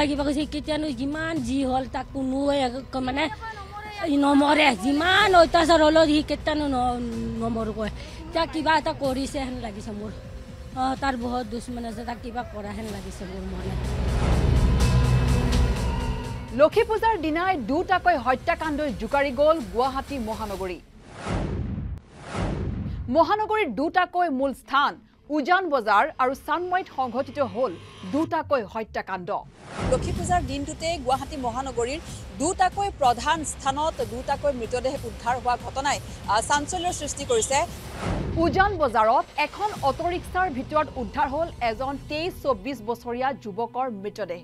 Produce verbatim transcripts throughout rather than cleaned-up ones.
কোনোবাই কিবা কৈছে কেতিয়ানো যিমান যি হ'ল তাক কোনো মানে নমৰে যিমান অত্যাচাৰ হ'লেও সি কেতিয়ানো নমৰো কয় তাক কিবা এটা কৰিছে হেন লাগিছে মোৰ তাৰ বহুত দুশ্মন আছে তাক কিবা কৰা হেন লাগিছে মোৰ মনে লক্ষী পূজাৰ দিনাই দুটাকৈ হত্যাকাণ্ডই জোকাৰি গ'ল গুৱাহাটী মহানগৰী মহানগৰীৰ দুটাকৈ মূল স্থান উজান বজাৰ আৰু চানমাইত সংঘটিত হ'ল দুটাকৈ হত্যাকাণ্ড লক্ষী পূজাৰ দিনটোতে গুৱাহাটী মহানগৰীৰ দুটাকৈ প্ৰধান স্থানত দুটাকৈ মৃতদেহ উদ্ধাৰ হোৱা ঘটনাই চাঞ্চল্যৰ সৃষ্টি কৰিছে উজান বজাৰত এখন অটো ৰিক্সাৰ ভিতৰত উদ্ধাৰ হ'ল এজন তেইছ চৌব্বিছ বছৰীয়া যুৱকৰ মৃতদেহ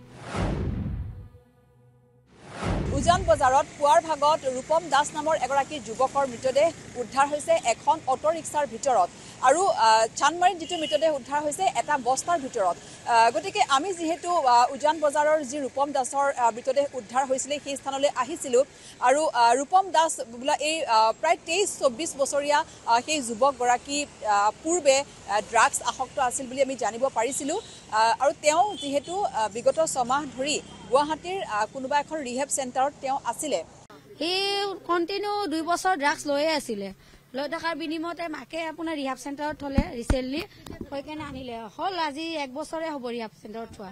উজান বজাৰত পুৱাৰ ভাগত ৰূপম দাস নামৰ এগৰাকী যুৱকৰ মৃতদেহ উদ্ধাৰ হৈছে এখন অটো ৰিক্সাৰ ভিতৰত আৰু চানমাৰীত যিটো মৃতদেহ উদ্ধাৰ হৈছে এটা বস্তাৰ ভিতৰত গতিকে আমি যিহেতু উজান বজাৰৰ যি ৰূপম দাসৰ মৃতদেহ উদ্ধাৰ হৈছিলে সেই স্থানলৈ আহিছিলোঁ আৰু ৰূপম দাস বোলা এই প্ৰায় তেইছ চৌব্বিছ বছৰীয়া সেই যুৱকগৰাকী পূৰ্বে ড্ৰাগছ আসক্ত আছিল বুলি আমি জানিব পাৰিছিলোঁ আৰু তেওঁ যিহেতু বিগত ছমাহ ধৰি গুৱাহাটীৰ কোনোবা এখন ৰিহেব চেণ্টাৰত তেওঁ আছিলে সি কণ্টিনিউ দুই বছৰ ড্ৰাগছ লৈয়ে আছিলে লৈ থকাৰ বিনিময়তে মাকে আপোনাৰ ৰিহাব চেণ্টাৰত থলে ৰিচেণ্টলি হৈ কেনে আনিলে হ'ল আজি এক বছৰে হ'ব ৰিহাব চেণ্টাৰত থোৱা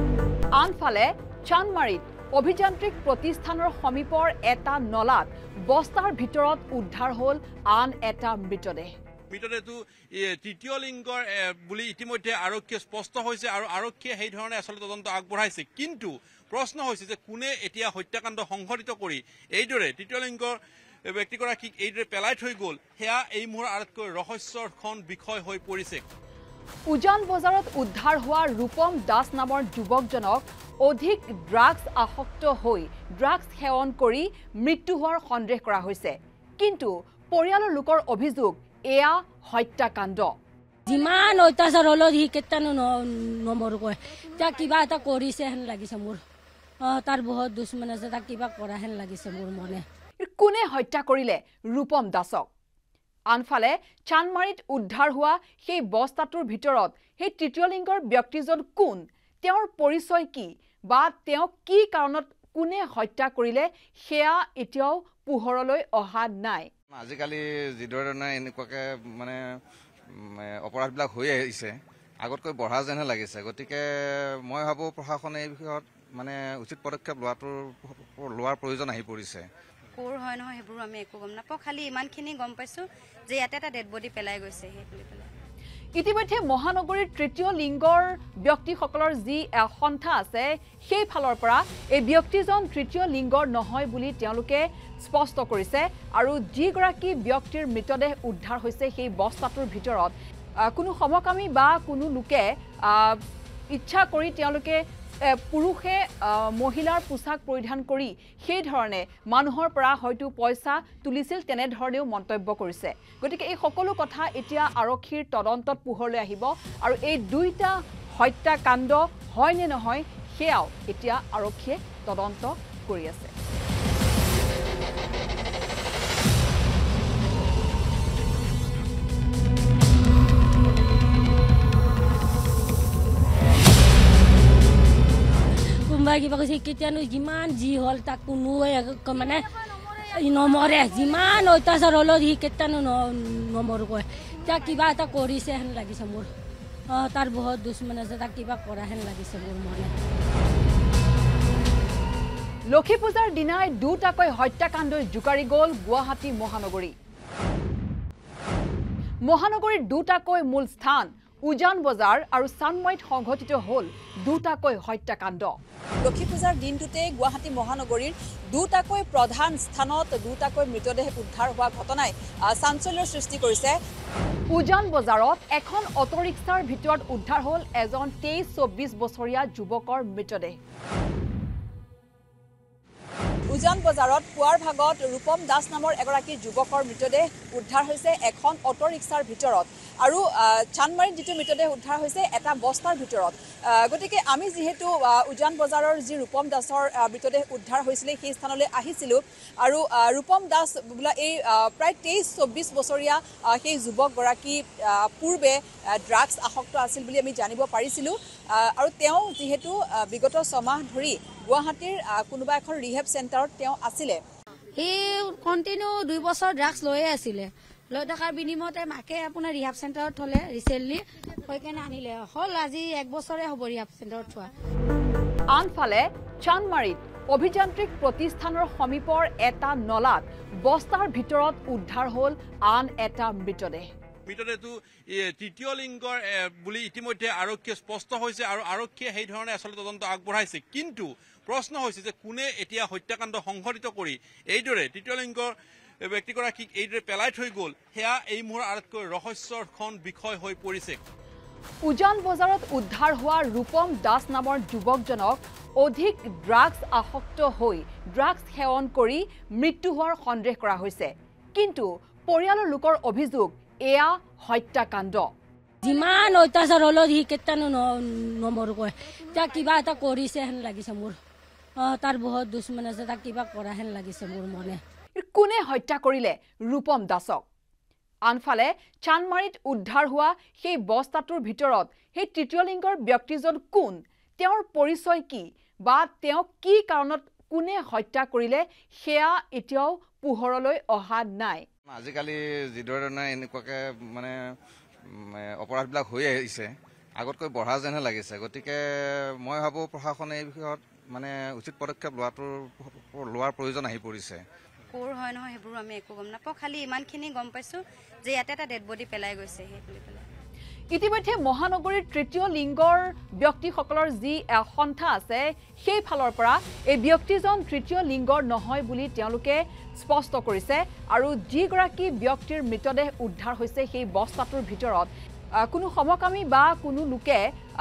আনফালে চানমাৰীত অভিযান্ত্ৰিক প্ৰতিষ্ঠানৰ সমীপৰ এটা নলাত বস্তাৰ ভিতৰত উদ্ধাৰ হ'ল আন এটা মৃতদেহ মৃতদেহটো তৃতীয় লিংগৰ বুলি ইতিমধ্যে আৰক্ষীয়ে স্পষ্ট হৈছে আৰু আৰক্ষীয়ে সেই ধৰণে আচলতে তদন্ত আগবঢ়াইছে কিন্তু প্ৰশ্ন হৈছে যে কোনে এতিয়া হত্যাকাণ্ড সংঘটিত কৰি এইদৰে তৃতীয় লিংগৰ ব্যক্তিগৰাকীক এইদৰে পেলাই থৈ গ'ল সেয়া এই মুহূৰ্তৰ আটাইতকৈ ৰহস্যখন বিষয় হৈ পৰিছে উজান বজাৰত উদ্ধাৰ হোৱা ৰূপম দাস নামৰ যুৱকজনক অধিক ড্ৰাগছ আসক্ত হৈ ড্ৰাগছ সেৱন কৰি মৃত্যু হোৱাৰ সন্দেহ কৰা হৈছে কিন্তু পৰিয়ালৰ লোকৰ অভিযোগ এয়া হত্যাকাণ্ড যিমান অত্যাচাৰ হ'লেও সি কেতিয়ানো নমৰো কয় তাক কিবা এটা কৰিছে হেন লাগিছে মোৰ তাৰ বহুত দুশ্মন আছে তাক কিবা কৰা হেন লাগিছে মোৰ মনে কোনে হত্যা কৰিলে ৰূপম দাসক আনফালে চানমাৰীত উদ্ধাৰ হোৱা সেই বস্তাটোৰ ভিতৰত সেই তৃতীয় লিংগৰ ব্যক্তিজন কোন তেওঁৰ পৰিচয় কি বা তেওঁ কি কাৰণত কোনে হত্যা কৰিলে সেয়া এতিয়াও পোহৰলৈ অহা নাই আজিকালি যিদৰে এনেকুৱাকে মানে অপৰাধবিলাক হৈ আহিছে আগতকৈ বঢ়া যেনহে লাগিছে গতিকে মই ভাবোঁ প্ৰশাসনে এই বিষয়ত মানে উচিত পদক্ষেপ লোৱাটোৰ লোৱাৰ প্ৰয়োজন আহি পৰিছে কোৰ হয় নহয় সেইবোৰ আমি একো গম নাপাওঁ খালি ইমানখিনি গম পাইছোঁ যে ইয়াতে এটা ডেড বডি পেলাই গৈছে সেই বুলি পেলাই ইতিমধ্যে মহানগৰীৰ তৃতীয় লিংগৰ ব্যক্তিসকলৰ যি সন্থা আছে সেই ফালৰ পৰা এই ব্যক্তিজন তৃতীয় লিংগৰ নহয় বুলি তেওঁলোকে স্পষ্ট কৰিছে আৰু যিগৰাকী ব্যক্তিৰ মৃতদেহ উদ্ধাৰ হৈছে সেই বস্তাটোৰ ভিতৰত কোনো সমকামী বা কোনো লোকে ইচ্ছা কৰি তেওঁলোকে পুৰুষে মহিলাৰ পোছাক পৰিধান কৰি সেই ধৰণে মানুহৰ পৰা হয়তো পইচা তুলিছিল তেনেধৰণেও মন্তব্য কৰিছে গতিকে এই সকলো কথা এতিয়া আৰক্ষীৰ তদন্তত পোহৰলৈ আহিব আৰু এই দুইটা হত্যাকাণ্ড হয় নে নহয় সেয়াও এতিয়া আৰক্ষীয়ে তদন্ত কৰি আছে কোনোবাই কিবা কৈছে কেতিয়ানো যিমান যি হ'ল তাক কোনো মানে নমৰে যিমান অত্যাচাৰ হ'লেও সি কেতিয়ানো নমৰো কয় তাক কিবা এটা কৰিছে হেন লাগিছে মোৰ তাৰ বহুত দুশ্মন আছে তাক কিবা কৰা হেন লাগিছে মোৰ মনে লক্ষী পূজাৰ দিনাই দুটাকৈ হত্যাকাণ্ডই জোকাৰি গ'ল গুৱাহাটী মহানগৰী মহানগৰীৰ দুটাকৈ মূল স্থান উজান বজাৰ আৰু চানমাইত সংঘটিত হ'ল দুটাকৈ হত্যাকাণ্ড লক্ষী পূজাৰ দিনটোতে গুৱাহাটী মহানগৰীৰ দুটাকৈ প্ৰধান স্থানত দুটাকৈ মৃতদেহ উদ্ধাৰ হোৱা ঘটনাই চাঞ্চল্যৰ সৃষ্টি কৰিছে উজান বজাৰত এখন অটো ৰিক্সাৰ ভিতৰত উদ্ধাৰ হ'ল এজন তেইছ চৌব্বিছ বছৰীয়া যুৱকৰ মৃতদেহ উজান বজাৰত পুৱাৰ ভাগত ৰূপম দাস নামৰ এগৰাকী যুৱকৰ মৃতদেহ উদ্ধাৰ হৈছে এখন অটো ৰিক্সাৰ ভিতৰত আৰু চানমাৰীত যিটো মৃতদেহ উদ্ধাৰ হৈছে এটা বস্তাৰ ভিতৰত গতিকে আমি যেহেতু উজান বজাৰৰ যি ৰূপম দাসৰ মৃতদেহ উদ্ধাৰ হৈছিলে সেই স্থানলৈ আহিছিলো আৰু ৰূপম দাস বোলা এই প্ৰায় তেইছ চৌব্বিছ বছৰীয়া সেই যুৱকগৰাকী পূৰ্বে ড্ৰাগছ আসক্ত আছিল বুলি আমি জানিব পাৰিছিলো আৰু তেওঁ যেহেতু বিগত ছমাহ ধৰি গুৱাহাটীৰ কোনোবা এখন ৰিহেব চেণ্টাৰত তেওঁ আছিলে সি কণ্টিনিউ দুই বছৰ ড্ৰাগছ লৈয়ে আছিলে লৈ থকাৰ বিনিময়তে মাকে আপোনাৰ ৰিহাব চেণ্টাৰত থলে ৰিচেণ্টলি হৈ কেনে আনিলে হ'ল আজি এক বছৰে হ'ব ৰিহাব চেণ্টাৰত থোৱা আনফালে চানমাৰীত অভিযান্ত্ৰিক প্ৰতিষ্ঠানৰ সমীপৰ এটা নলাত বস্তাৰ ভিতৰত উদ্ধাৰ হ'ল আন এটা মৃতদেহ মৃতদেহটো তৃতীয় লিংগৰ বুলি ইতিমধ্যে আৰক্ষীয়ে স্পষ্ট হৈছে আৰু আৰক্ষীয়ে সেই ধৰণে আচলতে তদন্ত আগবঢ়াইছে কিন্তু প্ৰশ্ন হৈছে যে কোনে এতিয়া হত্যাকাণ্ড সংঘটিত কৰি এইদৰে তৃতীয় লিংগৰ ব্যক্তিগৰাকীক এইদৰে পেলাই থৈ গ'ল সেয়া এই মুহূৰ্তৰ আটাইতকৈ ৰহস্যখন বিষয় হৈ পৰিছে উজান বজাৰত উদ্ধাৰ হোৱা ৰূপম দাস নামৰ যুৱকজনক অধিক ড্ৰাগছ আসক্ত হৈ ড্ৰাগছ সেৱন কৰি মৃত্যু হোৱাৰ সন্দেহ কৰা হৈছে কিন্তু পৰিয়ালৰ লোকৰ অভিযোগ এয়া হত্যাকাণ্ড যিমান অত্যাচাৰ হলেও সি কেতিয়ানো নমৰকৈ এতিয়া কিবা এটা কৰিছে হেন লাগিছে মোৰ তাৰ বহুত দুশ্মন আছে তাক কিবা কৰা হেন লাগিছে মোৰ মনে কোনে হত্যা কৰিলে ৰূপম দাসক আনফালে চানমাৰীত উদ্ধাৰ হোৱা সেই বস্তাটোৰ ভিতৰত সেই তৃতীয় লিংগৰ ব্যক্তিজন কোন তেওঁৰ পৰিচয় কি বা তেওঁ কি কাৰণত কোনে হত্যা কৰিলে সেয়া এতিয়াও পোহৰলৈ অহা নাই আজিকালি যিদৰে এনেকুৱাকে মানে অপৰাধবিলাক হৈ আহিছে আগতকৈ বঢ়া যেনহে লাগিছে গতিকে মই ভাবোঁ প্ৰশাসনে এই বিষয়ত মানে উচিত পদক্ষেপ লোৱাটোৰ লোৱাৰ প্ৰয়োজন আহি পৰিছে কোৰ হয় নহয় সেইবোৰ আমি একো গম নাপাওঁ খালি ইমানখিনি গম পাইছোঁ যে ইয়াতে এটা ডেড বডি পেলাই গৈছে সেই বুলি পেলাই ইতিমধ্যে মহানগৰীৰ তৃতীয় লিংগৰ ব্যক্তিসকলৰ যি সন্থা আছে সেই ফালৰ পৰা এই ব্যক্তিজন তৃতীয় লিংগৰ নহয় বুলি তেওঁলোকে স্পষ্ট কৰিছে আৰু যিগৰাকী ব্যক্তিৰ মৃতদেহ উদ্ধাৰ হৈছে সেই বস্তাটোৰ ভিতৰত কোনো সমকামী বা কোনো লোকে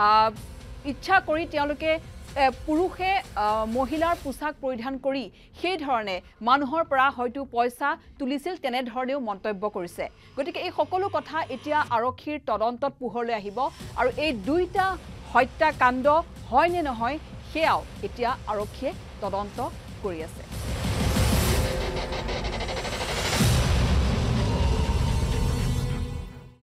ইচ্ছা কৰি তেওঁলোকে পুৰুষে মহিলাৰ পোছাক পৰিধান কৰি সেই ধৰণে মানুহৰ পৰা হয়তো পইচা তুলিছিল তেনেধৰণেও মন্তব্য কৰিছে গতিকে এই সকলো কথা এতিয়া আৰক্ষীৰ তদন্তত পোহৰলৈ আহিব আৰু এই দুইটা হত্যাকাণ্ড হয় নে নহয় সেয়াও এতিয়া আৰক্ষীয়ে তদন্ত কৰি আছে